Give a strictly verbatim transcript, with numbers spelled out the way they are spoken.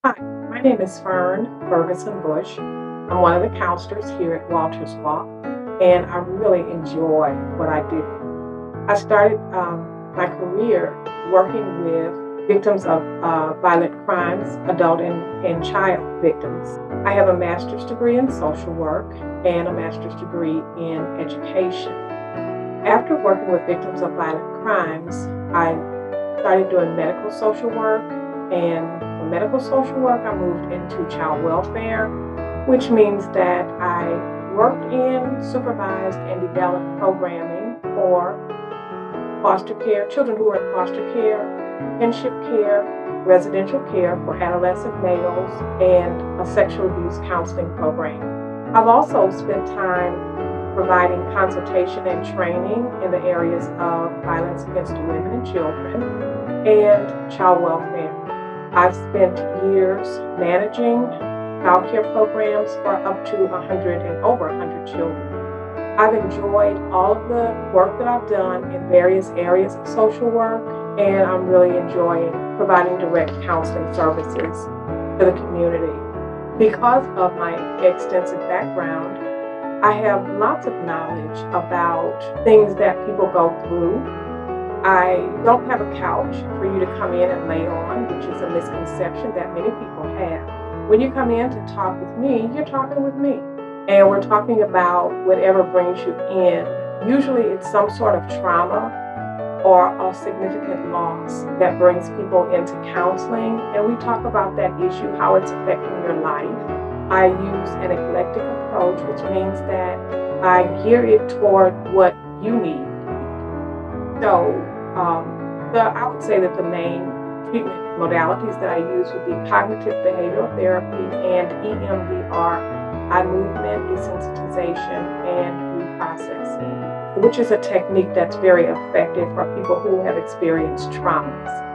Hi, my name is Fern Ferguson Bush. I'm one of the counselors here at Walters Law, and I really enjoy what I do. I started um, my career working with victims of uh, violent crimes, adult and, and child victims. I have a master's degree in social work and a master's degree in education. After working with victims of violent crimes, I started doing medical social work, and from medical social work, I moved into child welfare, which means that I worked in, supervised, and developed programming for foster care, children who are in foster care, kinship care, residential care for adolescent males, and a sexual abuse counseling program. I've also spent time providing consultation and training in the areas of violence against women and children and child welfare. I've spent years managing child care programs for up to one hundred and over one hundred children. I've enjoyed all of the work that I've done in various areas of social work, and I'm really enjoying providing direct counseling services to the community. Because of my extensive background, I have lots of knowledge about things that people go through. I don't have a couch for you to come in and lay on, which is a misconception that many people have. When you come in to talk with me, you're talking with me. And we're talking about whatever brings you in. Usually it's some sort of trauma or a significant loss that brings people into counseling. And we talk about that issue, how it's affecting your life. I use an eclectic approach, which means that I gear it toward what you need. So um, the, I would say that the main treatment modalities that I use would be cognitive behavioral therapy and E M D R, eye movement desensitization, and reprocessing, which is a technique that's very effective for people who have experienced traumas.